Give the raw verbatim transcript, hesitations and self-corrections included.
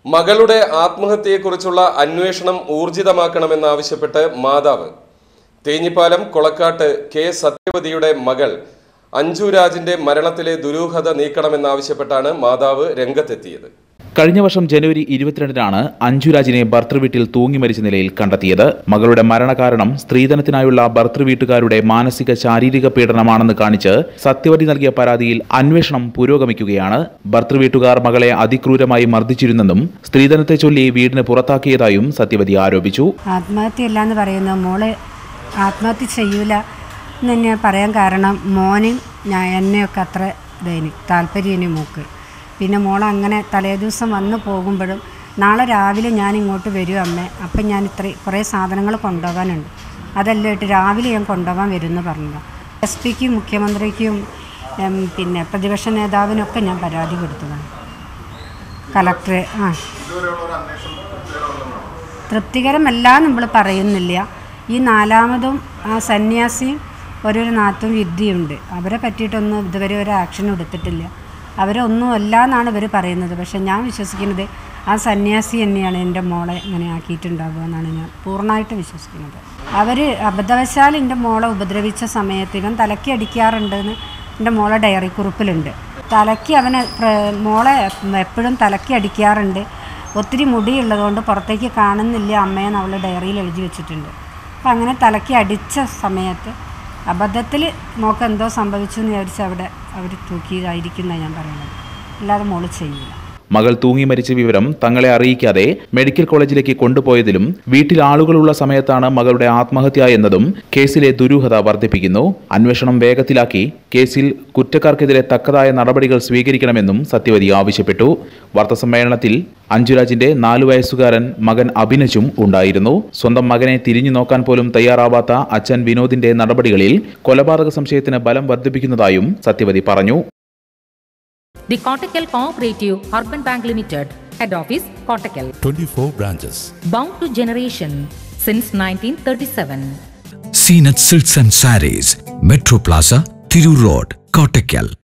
മകളുടെ ആത്മഹത്യയെക്കുറിച്ചുള്ള അന്വേഷണം ഊർജിതമാക്കണമെന്നാവശ്യപ്പെട്ട് മാതാവ് തേഞ്ഞിപ്പാലം കൊളക്കാട്ട് കെ സത്യവതിയുടെ മകൾ അഞ്ജു രാജിന്റെ മരണത്തിലെ ദുരൂഹത നീക്കണമെന്നാവശ്യപ്പെട്ടാണ് മാതാവ് രംഗത്തെത്തിയത്. കഴിഞ്ഞ വർഷം ജനുവരി ഇരുപത്തിരണ്ടിനാണ് അഞ്ജുരാജിനെ ഭർത്തൃവീട്ടിൽ തൂങ്ങി മരിച്ച നിലയിൽ കണ്ടെത്തിയത്. മകളുടെ മരണകാരണം സ്ത്രീധനത്തിനായുള്ള ഭർത്തൃവീട്ടുകാരുടെ മാനസിക ശാരീരിക പീഡനമാണെന്ന് കാണിച്ച് സത്യവതി നൽകിയ പരാതിയിൽ അന്വേഷണം പുരോഗമിക്കുകയാണ്. ഭർത്തൃവീട്ടുകാർ മകളെ അതിക്രൂരമായി മർദ്ദിച്ചിരുന്നെന്നും സ്ത്രീധനത്തെ ചൊല്ലി വീടിന് പുറത്താക്കിയതായും സത്യവതി ആരോപിച്ചു. ആത്മഹത്യയല്ല എന്ന് പറയുന്ന മോള് ആത്മഹത്യ ചെയ്യൂല എന്ന് തന്നെ പറയാൻ കാരണം മോനും ഞാൻ എന്നെയൊക്കെ അത്ര ഇതേന് താല്പര്യം മൂക്ക്. പിന്നെ മോൾ അങ്ങനെ തലേദിവസം വന്ന് പോകുമ്പോഴും നാളെ രാവിലെ ഞാൻ ഇങ്ങോട്ട് വരും അമ്മേ, അപ്പം ഞാൻ ഇത്ര കുറേ സാധനങ്ങൾ കൊണ്ടുപോകാനുണ്ട്, അതെല്ലാം ഇട്ട് രാവിലെ ഞാൻ കൊണ്ടുപോകാൻ വരുമെന്ന് പറഞ്ഞതാണ്. എസ് പിക്കും മുഖ്യമന്ത്രിക്കും പിന്നെ പ്രതിപക്ഷ നേതാവിനൊക്കെ ഞാൻ പരാതി കൊടുത്തതാണ്. കളക്ടറെ ആ തൃപ്തികരമല്ല നമ്മൾ പറയുന്നില്ല. ഈ നാലാമതും ആ സന്യാസിയും ഓരോരു നാത്തും വിദ്യയുണ്ട്, അവരെ പറ്റിയിട്ടൊന്നും ഇതുവരെ ഒരു ആക്ഷൻ എടുത്തിട്ടില്ല. അവരൊന്നും അല്ല എന്നാണ് ഇവർ പറയുന്നത്. പക്ഷെ ഞാൻ വിശ്വസിക്കുന്നത് ആ സന്യാസി തന്നെയാണ് എൻ്റെ മോളെ ഇങ്ങനെ ആക്കിയിട്ടുണ്ടാവുക എന്നാണ് ഞാൻ പൂർണ്ണമായിട്ട് വിശ്വസിക്കുന്നത്. അവർ അബദ്ധവശാൽ എൻ്റെ മോളെ ഉപദ്രവിച്ച സമയത്ത് ഇവൻ തലയ്ക്ക് അടിക്കാറുണ്ടെന്ന് എൻ്റെ മോളെ ഡയറി കുറിപ്പിലുണ്ട്. തലയ്ക്ക് അവനെ മോളെ എപ്പോഴും തലയ്ക്ക് അടിക്കാറുണ്ട്, ഒത്തിരി മുടിയുള്ളതുകൊണ്ട് പുറത്തേക്ക് കാണുന്നില്ല അമ്മയെന്ന് അവൾ ഡയറിയിൽ എഴുതി വെച്ചിട്ടുണ്ട്. അപ്പം അങ്ങനെ തലയ്ക്ക് അടിച്ച സമയത്ത് അബദ്ധത്തിൽ മോൾക്ക് എന്തോ സംഭവിച്ചു എന്ന് വിചാരിച്ച് അവിടെ അവർ തൂക്കിയതായിരിക്കുന്ന ഞാൻ പറയുന്നത്, അല്ലാതെ മോള് ചെയ്യില്ല. മകൾ തൂങ്ങി മരിച്ച വിവരം തങ്ങളെ അറിയിക്കാതെ മെഡിക്കൽ കോളേജിലേക്ക് കൊണ്ടുപോയതിലും വീട്ടിൽ ആളുകളുള്ള സമയത്താണ് മകളുടെ ആത്മഹത്യ എന്നതും കേസിലെ ദുരൂഹത വർദ്ധിപ്പിക്കുന്നു. അന്വേഷണം വേഗത്തിലാക്കി കേസിൽ കുറ്റക്കാർക്കെതിരെ തക്കതായ നടപടികൾ സ്വീകരിക്കണമെന്നും സത്യവതി ആവശ്യപ്പെട്ടു. വാർത്താസമ്മേളനത്തിൽ അഞ്ജുരാജിന്റെ നാലു വയസ്സുകാരൻ മകൻ അഭിനജും ഉണ്ടായിരുന്നു. സ്വന്തം മകനെ തിരിഞ്ഞു നോക്കാൻ പോലും തയ്യാറാവാത്ത അച്ഛൻ വിനോദിന്റെ നടപടികളിൽ കൊലപാതക സംശയത്തിന് ബലം വർദ്ധിപ്പിക്കുന്നതായും സത്യവതി പറഞ്ഞു. The Kottakkal Cooperative Urban Bank Limited, Head Office, Kottakkal. twenty-four branches. Bound to generation since nineteen thirty-seven. Seenat Silks and Sarees, Metro Plaza, Thiru Road, Kottakkal.